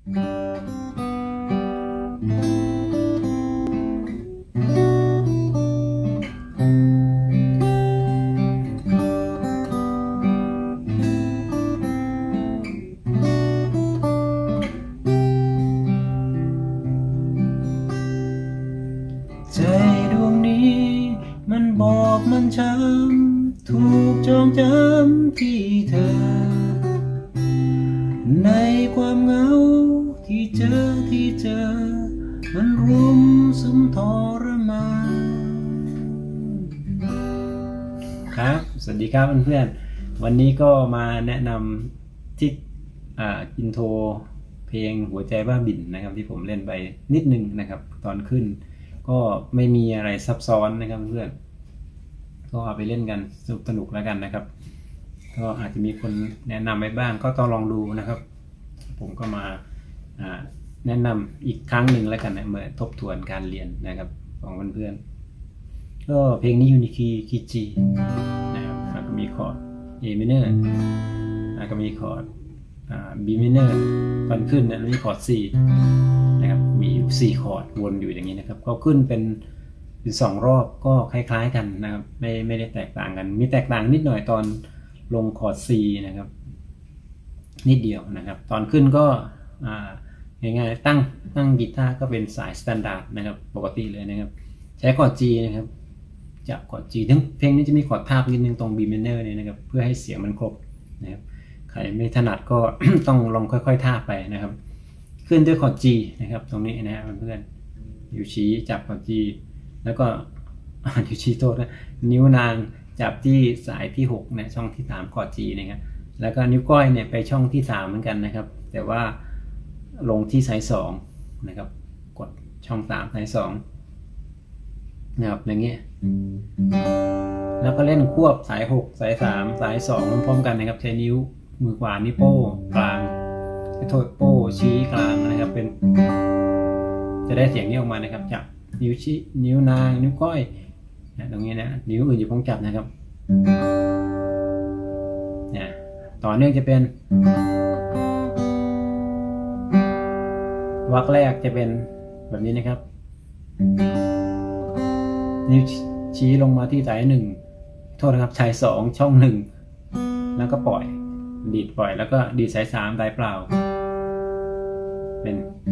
ใจดวงนี้มันบอกมันช้ำถูกจองจำที่เธอในความเหงาที่เจอมันรุมสุมทรมานครับสวัสดีครับเพื่อนๆวันนี้ก็มาแนะนำที่อินโทรเพลงหัวใจบ้าบิ่นนะครับที่ผมเล่นไปนิดนึงนะครับตอนขึ้นก็ไม่มีอะไรซับซ้อนนะครับเพื่อนก็เอาไปเล่นกันสนุกแล้วกันนะครับก็อาจจะมีคนแนะนำไปบ้างก็ต้องลองดูนะครับผมก็มาแนะนำอีกครั้งหนึ่งแล้วกันนะเมื่อทบทวนการเรียนนะครับของเพื่อนๆก็เพลงนี้อยู่ในคีย์ G นะครับแล้วก็มีคอร์ด A minor แล้วก็มีคอร์ดB minor ตอนขึ้นนะมีคอร์ด C นะครับมีอยู่4คอร์ดวนอยู่อย่างนี้นะครับก็ขึ้นเป็น2รอบก็คล้ายๆกันนะครับไม่ได้แตกต่างกันมีแตกต่างนิดหน่อยตอนลงคอร์ด C นะครับนิดเดียวนะครับตอนขึ้นก็ง่ายๆตั้งกีตาร์ก็เป็นสายสแตนดาร์ดนะครับปกติเลยนะครับใช้คอร์ด G นะครับจับคอร์ด G ทั้งเพลงนี้จะมีคอร์ดทาบนิดนึงตรง B minor เนี่ยนะครับเพื่อให้เสียงมันครบนะครับใครไม่ถนัดก็ ต้องลองค่อยๆทาบไปนะครับขึ้นด้วยคอร์ด G นะครับตรงนี้นะครับเพื่อนๆนิ้วชี้จับคอร์ด G แล้วก็นิ้วชี้โทษนะนิ้วนางจับที่สายที่6นะช่องที่3คอร์ด G นะครับแล้วก็นิ้วก้อยเนี่ยไปช่องที่3เหมือนกันนะครับแต่ว่าลงที่สาย2นะครับกดช่อง3สาย2นะครับอย่างเงี้ยแล้วก็เล่นควบสาย6สาย3สาย2พร้อมกันนะครับใช้นิ้วมือขวานิ้วโป้กลางโทษโป้ชี้กลางนะครับเป็นจะได้เสียงนี้ออกมานะครับจับนิ้วชี้นิ้วนางนิ้วก้อยตรงนี้นะนิ้วอื่นอยู่พ้องจับนะครับเนี่ยต่อเนื่องจะเป็นวรรคแรกจะเป็นแบบนี้นะครับนิ้วชี้ลงมาที่สาย1โทษนะครับสาย2ช่อง1แล้วก็ปล่อยดีดปล่อยแล้วก็ดีดสาย3สายเปล่าเป็น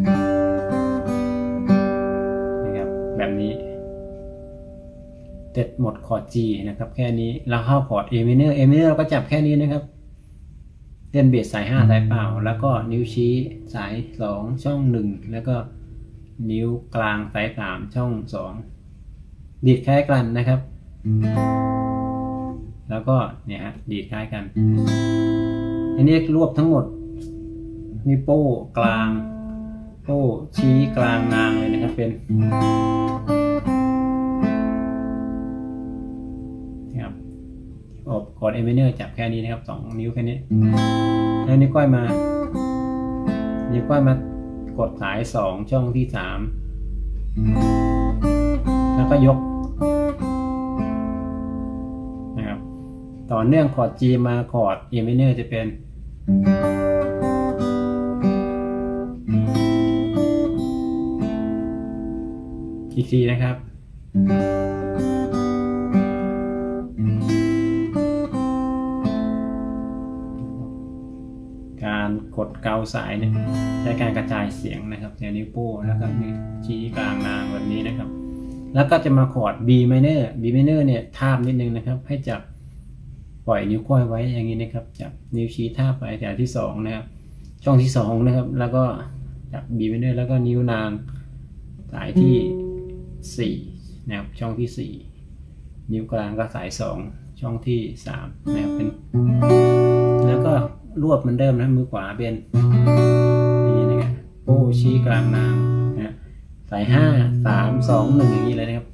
นะครับแบบนี้เสร็จหมดคอร์ด G นะครับแค่นี้แล้วเข้าคอร์ด A minor A minor เราก็จับแค่นี้นะครับเล่นเบสสาย5สายเปล่าแล้วก็นิ้วชี้สาย2ช่อง1แล้วก็นิ้วกลางสาย3ช่อง2ดีดคล้ายกันนะครับแล้วก็เนี่ยฮะดีดคล้ายกันอันนี้รวบทั้งหมดมีโป้กลางโป้ชี้กลางนางเลยนะครับเป็นนะครับคอร์ด A minor จับแค่นี้นะครับ2นิ้วแค่นี้แล้วนิ้วก้อยมากดสาย2ช่องที่3แล้วก็ยกนะครับต่อเนื่องคอร์ด G มาคอร์ด A minor จะเป็นอีกทีนะครับการกดเกาสายเนี่ยใช้การกระจายเสียงนะครับใช้นิ้วโป้แล้วก็นิ้วชี้กลางนางแบบนี้นะครับแล้วก็จะมาคอร์ด B minor เนี่ยทาบนิดนึงนะครับให้จับปล่อยนิ้วก้อยไว้อย่างนี้นะครับจับนิ้วชี้ทาบไปแถวที่2นะครับช่องที่2นะครับแล้วก็จับ B minor แล้วก็นิ้วนางสายที่4นะครับช่องที่4นิ้วกลางก็สาย2ช่องที่3นะครับเป็นแล้วก็รวบเหมือนเดิมนะมือขวาเป็นนี่นะครับโป้ชี้กลางนางนะสาย5 3 2 1อย่างนี้เลยนะครับ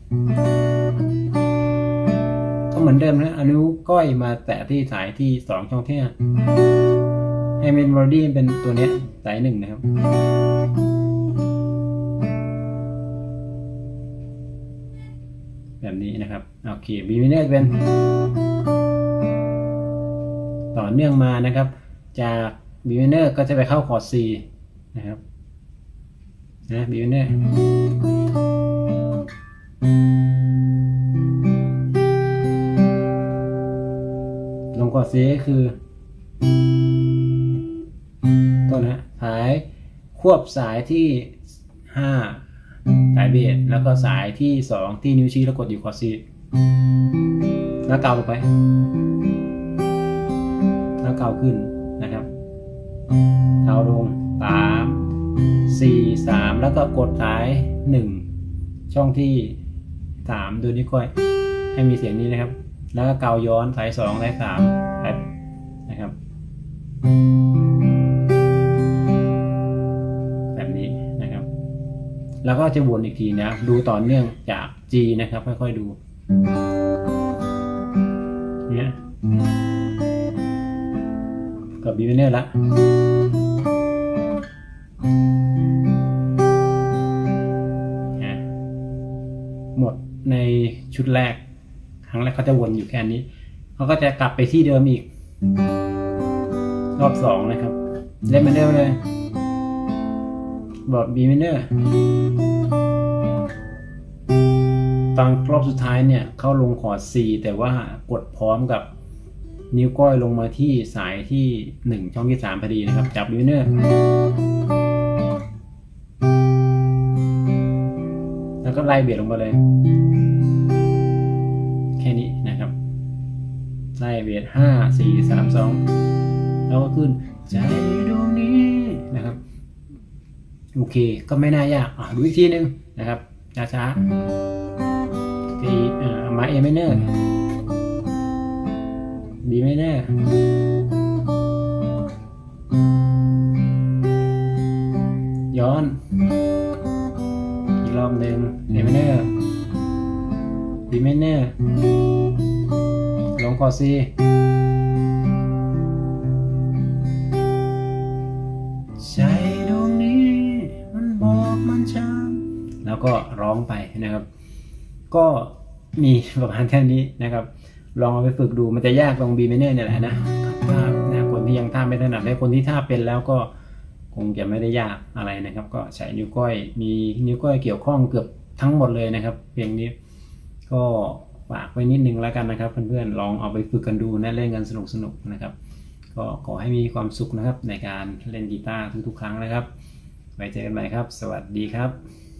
ก็เหมือนเดิมนะเอานิ้วก้อยมาแตะที่สายที่2ช่องที่5ให้เมโลดี้เป็นตัวนี้สาย1นะครับแบบนี้นะครับโอเค B minor เป็นต่อเนื่องมานะครับจาก B minor ก็จะไปเข้าคอร์ด C นะครับนะบีเนอร์ลงคอร์ด C คือต้นนะสายควบสายที่5สายเบสแล้วก็สายที่2ที่นิ้วชี้แล้วกดอยู่คอร์ด C แล้วเกาลงไปแล้วเกาขึ้นนะครับเกาลง3 4 3แล้วก็กดสาย1ช่องที่3โดยนิ้วก้อยให้มีเสียงนี้นะครับแล้วก็เกาย้อนสาย2สาย3นะครับแบบนี้นะครับแล้วก็จะวนอีกทีนะดูต่อเนื่องจาก G นะครับค่อยๆดูเนี่ยกับ B minor ละหมดในชุดแรกครั้งแรกเขาจะวนอยู่แค่นี้เขาก็จะกลับไปที่เดิมอีกรอบ2นะครับเล่นเหมือนเดิมเลยบอร์ด B minor ตอนรอบสุดท้ายเนี่ยเขาลงคอร์ด C แต่ว่ากดพร้อมกับนิ้วก้อยลงมาที่สายที่1ช่องที่3พอดีนะครับจับ B minor แล้วก็ไล่เบียดลงมาเลยแค่นี้นะครับไล่เบียด5 4 3 2แล้วก็ขึ้นใจดวงนี้นะครับโอเคก็ไม่น่ายากดูอีกทีนึงนะครับช้าๆทีมา A minor B minorย้อนอีกรอบหนึ่ง A minor B minor ลงคอร์ด C ใจดวงนี้มันบอกมันช้ำแล้วก็ร้องไปนะครับก็มีประมาณแค่นี้นะครับลองเอาไปฝึกดูมันจะยากตรง B minor เนี่ยแหละนะคนที่ยังท่าไม่ถนัดและคนที่ท่าเป็นแล้วก็คงจะไม่ได้ยากอะไรนะครับก็ใช้นิ้วก้อยมีนิ้วก้อยเกี่ยวข้องเกือบทั้งหมดเลยนะครับเพลงนี้ก็ฝากไว้นิดนึงแล้วกันนะครับเพื่อนๆลองเอาไปฝึกกันดูนะเล่นกันสนุกๆนะครับก็ขอให้มีความสุขนะครับในการเล่นกีตาร์ทุกๆครั้งนะครับไว้เจอกันใหม่ครับสวัสดีครับ